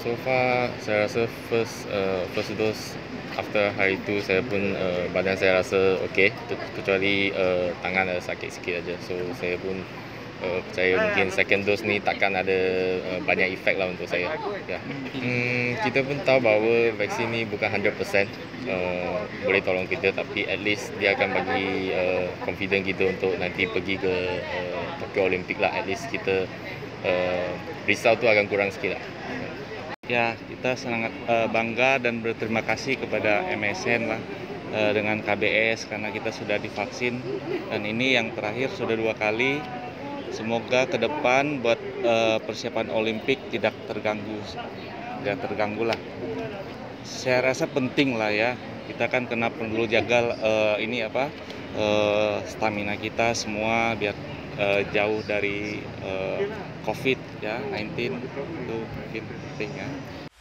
So far saya rasa first dose after hari tu saya pun badan saya rasa okey, kecuali tangan ada sakit sikit aja. So saya pun percaya mungkin second dose ni takkan ada banyak efek lah untuk saya. Ya. Kita pun tahu bahawa vaksin ni bukan 100% boleh tolong kita, tapi at least dia akan bagi confident kita untuk nanti pergi ke Tokyo Olympic lah. At least kita risau tu akan kurang sikit lah. Ya, kita sangat bangga dan berterima kasih kepada MSN lah dengan KBS karena kita sudah divaksin, dan ini yang terakhir sudah 2 kali. Semoga ke depan buat persiapan Olimpik tidak terganggu lah. Saya rasa penting lah ya, kita kan perlu jaga stamina kita semua biar jauh dari COVID ya 19 itu mungkin penting ya.